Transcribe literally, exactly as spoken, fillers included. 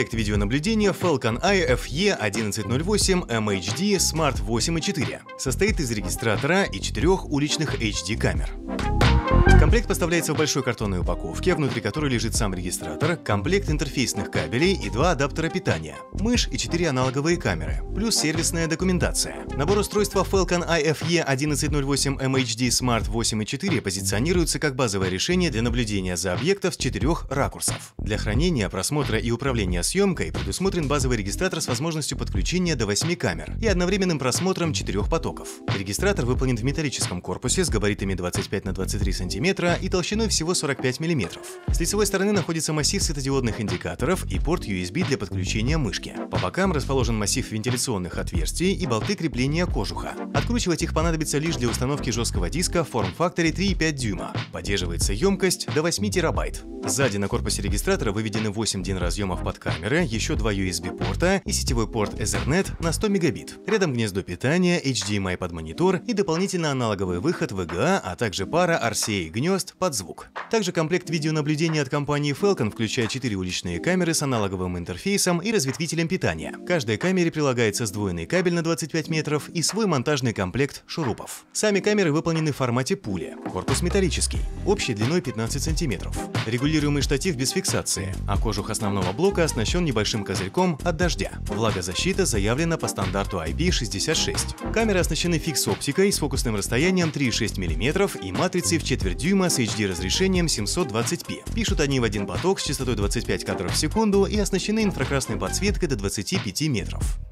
Комплект видеонаблюдения Falcon Eye эф и одиннадцать ноль восемь эм эйч ди Smart восемь и четыре состоит из регистратора и четырех уличных эйч ди камер. Комплект поставляется в большой картонной упаковке, внутри которой лежит сам регистратор, комплект интерфейсных кабелей и два адаптера питания, мышь и четыре аналоговые камеры, плюс сервисная документация. Набор устройства Falcon Eye эф и одиннадцать ноль восемь эм эйч ди Smart восемь и четыре позиционируется как базовое решение для наблюдения за объектом с четырех ракурсов. Для хранения, просмотра и управления съемкой предусмотрен базовый регистратор с возможностью подключения до восьми камер и одновременным просмотром четырех потоков. Регистратор выполнен в металлическом корпусе с габаритами двадцать пять на двадцать три сантиметра и толщиной всего сорок пять миллиметров. С лицевой стороны находится массив светодиодных индикаторов и порт ю эс би для подключения мышки. По бокам расположен массив вентиляционных отверстий и болты крепления кожуха. Откручивать их понадобится лишь для установки жесткого диска в форм-факторе три и пять дюйма. Поддерживается емкость до восьми терабайт. Сзади на корпусе регистратора выведены восемь дин разъемов под камеры, еще два ю эс би порта и сетевой порт Ethernet на сто мегабит. Рядом гнездо питания, эйч ди эм ай под монитор и дополнительно аналоговый выход ви джи а, а также пара ар си эй гнезд под звук. Также комплект видеонаблюдения от компании Falcon включает четыре уличные камеры с аналоговым интерфейсом и разветвителем питания. К каждой камере прилагается сдвоенный кабель на двадцать пять метров и свой монтажный комплект шурупов. Сами камеры выполнены в формате пули. Корпус металлический, общей длиной пятнадцать сантиметров. Регулируемый штатив без фиксации, а кожух основного блока оснащен небольшим козырьком от дождя. Влагозащита заявлена по стандарту ай пи шестьдесят шесть. Камеры оснащены фикс-оптикой с фокусным расстоянием три и шесть миллиметров и матрицей в четверть дюйма с эйч ди разрешением семьсот двадцать пи. Пишут они в один поток с частотой двадцать пять кадров в секунду и оснащены инфракрасной подсветкой до двадцати пяти метров.